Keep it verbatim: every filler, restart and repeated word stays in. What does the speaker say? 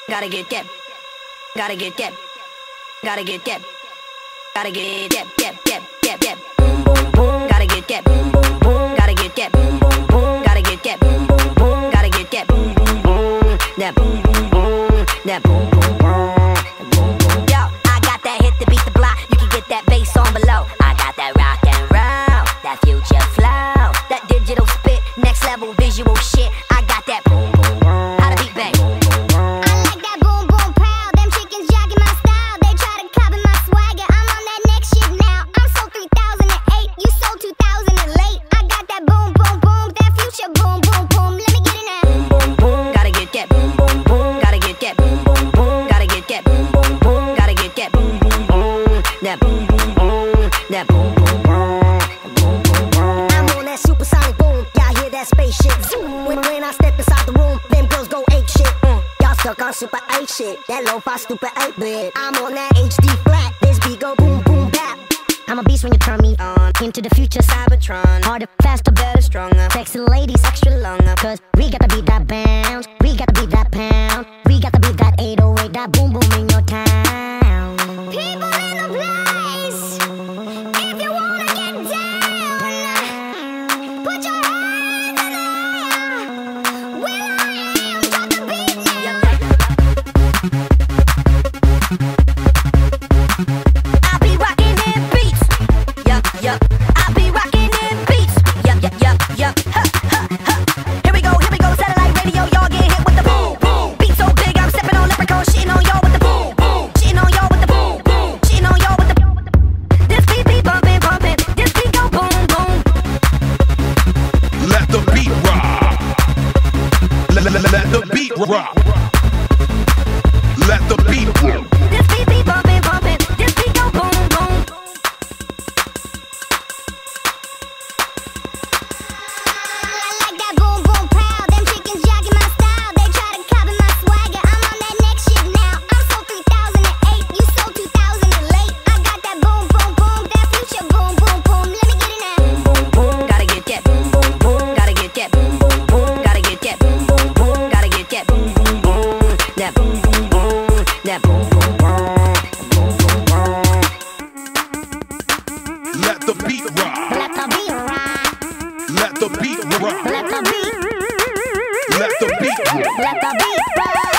Gotta get that. Gotta get that. Gotta get that. Gotta get that. That. That. That. That. Boom boom boom. Gotta get that. Boom boom boom. Gotta get that. Boom boom boom. Gotta get that. Boom boom boom. Gotta get that. Boom boom boom. That boom boom boom. That boom boom boom. Yo, I got that hit to beat the block. You can get that bass on below. I got that rock and roll, that future flow, that digital spit, next level visual shit. I got that boom boom boom. How to beat bang. I like that boom boom pow. Them chickens jogging my style. They try to copy my swagger. I'm on that next shit now. I'm sold three thousand eight. You sold two thousand and late. I got that boom boom boom. That future boom boom boom. Let me get it now. Boom boom boom. Gotta get that. Boom boom boom. Gotta get that. Boom boom boom. Gotta get that. Boom boom boom. Gotta get that. Boom boom boom. That boom boom boom. That boom boom boom. Boom boom boom. I'm on that supersonic boom. Y'all hear that spaceship zoom. When, when I step inside the room, them girls go ape shit. Mm. Y'all stuck on super eight shit. That lo-fi stupid eight bit. I'm on that H D flat. This beat go boom boom bap. I'm a beast when you turn me on. Into the future, Cybertron. Harder, faster, better, stronger. Sexy ladies, extra longer. Cause we got to beat that bounce. We got to beat that pound. We got to beat that eight oh eight. That boom boom in your town. People in the place. If you wanna get down, put your hands in the air. Where I am, drop the beat now. I be rocking in beats. Yup, yup. I be rocking in beats. Yup, yup, yup, yup. Ha, ha, ha. Here we go, here we go. Satellite radio, y'all get hit with the boom, boom. Beat so big, I'm stepping on leprechaun, shitting on y'all with the boom, boom. Shitting on y'all with the boom, boom. Shitting on y'all with the. This beat be bumping, bumping. This beat go boom, boom. Let the beat rock. Let, let, let, let the beat rock. Let the beat rock. This beat be bumping, bumping. This beat go boom, boom. I like that boom boom pow. Them chickens jogging my style. They try to copy my swagger. I'm on that next shit now. I'm sold three thousand eight. You sold two thousand and late. I got that boom boom boom. That future boom boom boom. Let me get it now. Boom boom boom. Gotta get that. Boom boom boom. Gotta get that. Boom boom boom. Gotta get that. Boom boom boom. Gotta get that. Boom boom boom. That boom boom boom. That boom boom boom. Boom boom boom. Let the beat rock. Let the beat rock. Let the beat rock. Let the beat. Let the beat rock. Let the beat rock.